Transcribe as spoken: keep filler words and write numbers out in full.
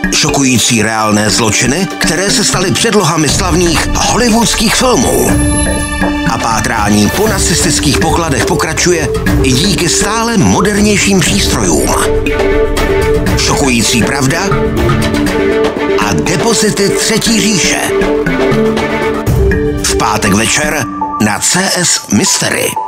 Šokující reálné zločiny, které se staly předlohami slavných hollywoodských filmů. A pátrání po nacistických pokladech pokračuje i díky stále modernějším přístrojům. Šokující pravda a depozity Třetí říše. V pátek večer na C S Mystery.